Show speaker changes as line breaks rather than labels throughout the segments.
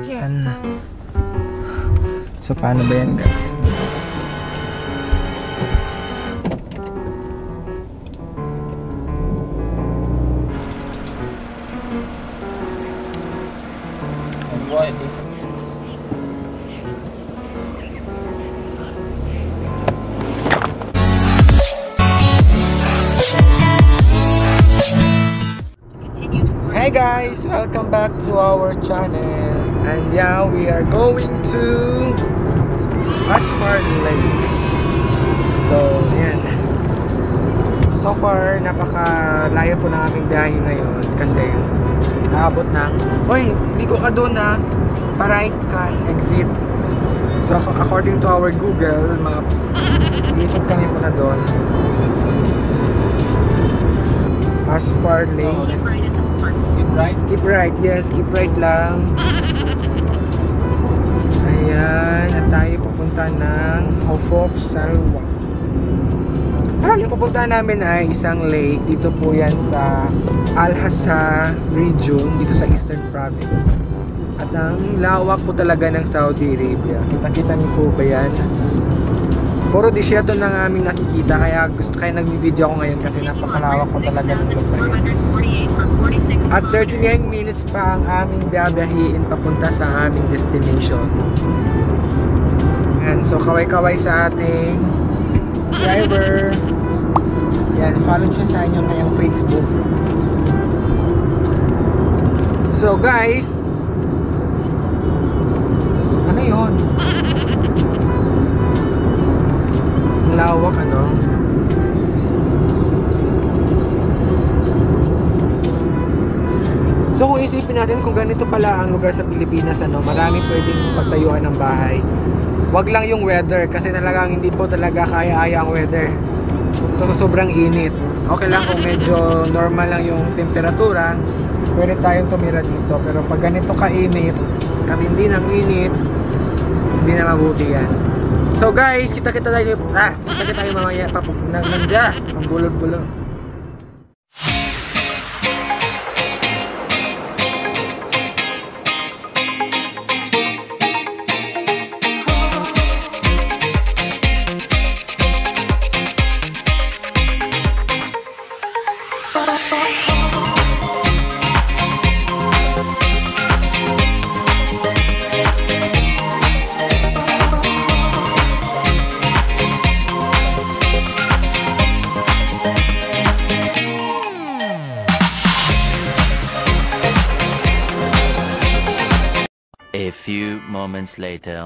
Yan. So paano ba yan guys? Hi guys! Welcome back to our channel. And yeah, we are going to Asphalt Lake. So, yan. So far, napaka-layo po ng aming biyahe ngayon kasi naabot na. Hoy, ligo ka doon na. Right ka, exit. So, according to our Google map, lisod kami muna doon. Asphalt Lake. Right? Keep right, yes, keep right lang. Ayan, at tayo pupunta ng Hof Salwa. Yung pupuntahan namin ay isang lake. Dito po yan sa Al-Hasa region, dito sa Eastern Province. At ang lawak po talaga ng Saudi Arabia. Kita-kita niyo po ba yan? Puro disyerto ng aming nakikita, kaya nag-video ako ngayon kasi napakalawak po talaga ng lugar na yan. At 39 minutes pa ang aming biyabiyahin papunta sa aming destination. Yan, so kaway-kaway sa ating driver. Yan, follow nyo sa inyo ngayong Facebook. So guys, ano yun? Ang lawak, ano? So kung isipin natin kung ganito pala ang lugar sa Pilipinas, ano, maraming pwedeng pagtayuan ng bahay. Wag lang yung weather kasi talagang hindi po talaga kaya-aya ang weather. So sobrang init. Okay lang kung medyo normal lang yung temperatura, pwede tayong tumira dito. Pero pag ganito kainit, katindi ng init, hindi na mabuti yan. So guys, kita-kita tayo mamaya nandiyan, ang bulog-bulog.
A few moments later.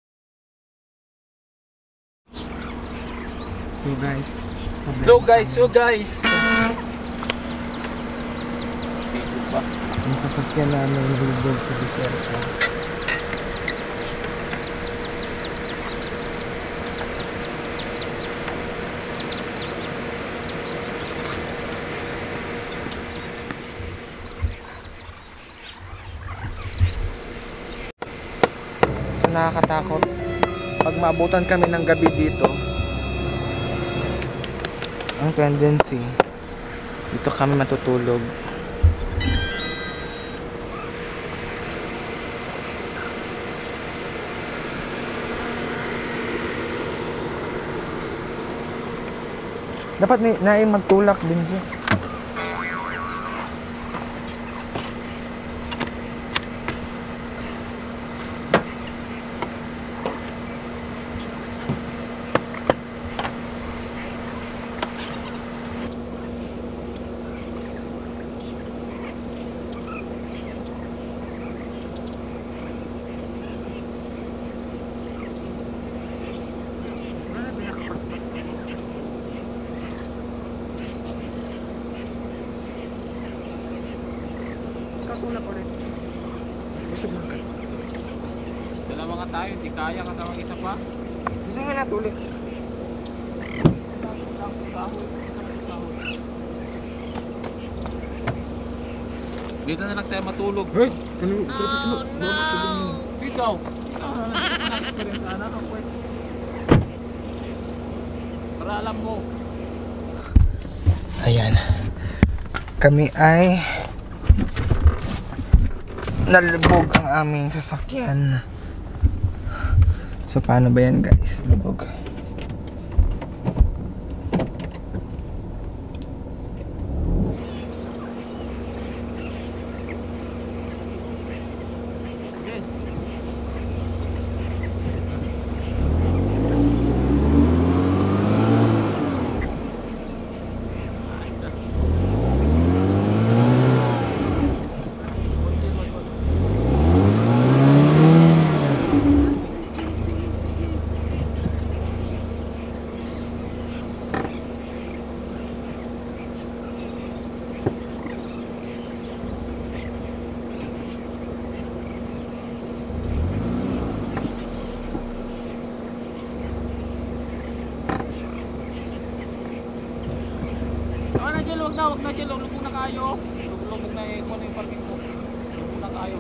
So guys. Ang sasakyan namin lubog sa disyerto. Nakakatakot pag maabutan kami ng gabi dito. Ang tendency dito kami matutulog. Dapat na magtulak din dyan.
Dalawa nga tayo, hindi kaya katawang isa pa.
Gusto nga natuloy.
Dito na lang tayo matulog.
Hey!
Ikaw! Na-experience sana ka po. Para alam mo.
Ayan. Kami ay nalubog ang aming sasakyan. So paano ba yan guys? Lubog.
Wag na Jill, lubog na kayo. Lubog na eh, kung ano yung parking mo. Lubog na kayo.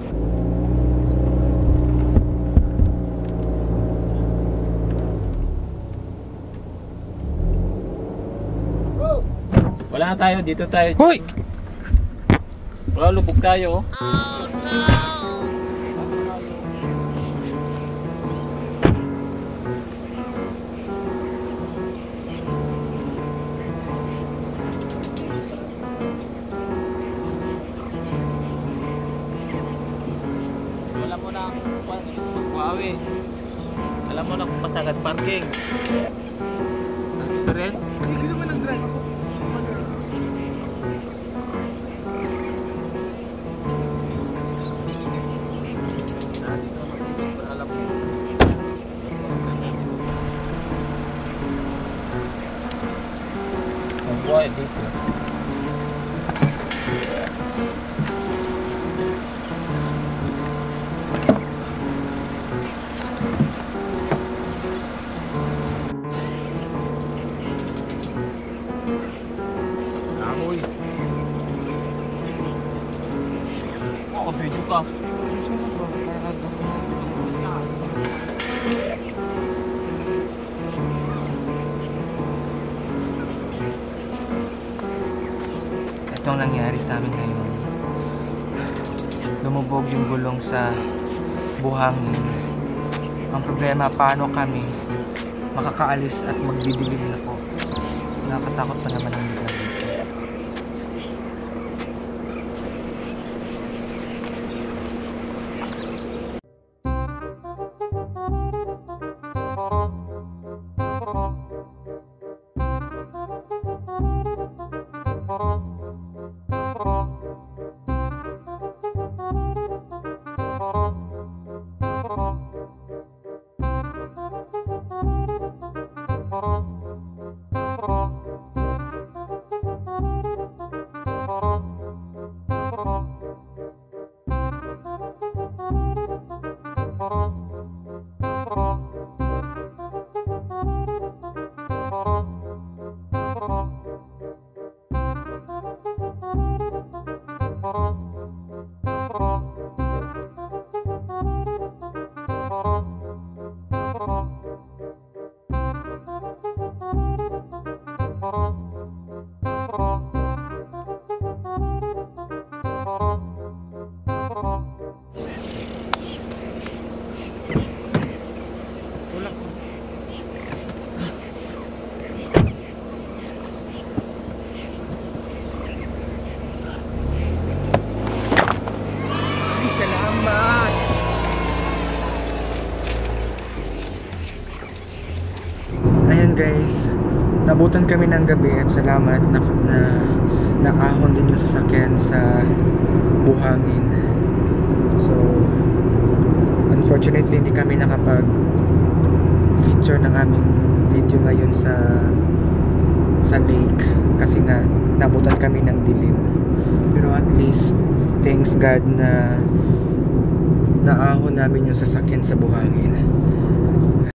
Wala na tayo, dito tayo.
Hoy!
Wala, lubog tayo. Alam mo na ang magwawi. Alam mo na kung pasagad parking. Experience?
Hindi ka naman nag-drive ako.
Dati ka matulog, pero alam mo. Magwawi dito. Amoy. Oo, video ka.
Ito ang nangyari sa amin ngayon. Lumubog yung gulong sa buhangin. Ang problema, paano kami makakaalis at magdidilim na po. Nakakatakot pa naman ang lugar dito. Ayan guys, nabutan kami ng gabi at salamat na naahon din yung sasakyan sa buhangin. So unfortunately hindi kami nakapag feature ng aming video ngayon sa lake kasi nga nabutan kami ng dilim. Pero at least thanks God na naahon namin yung sasakyan sa buhangin.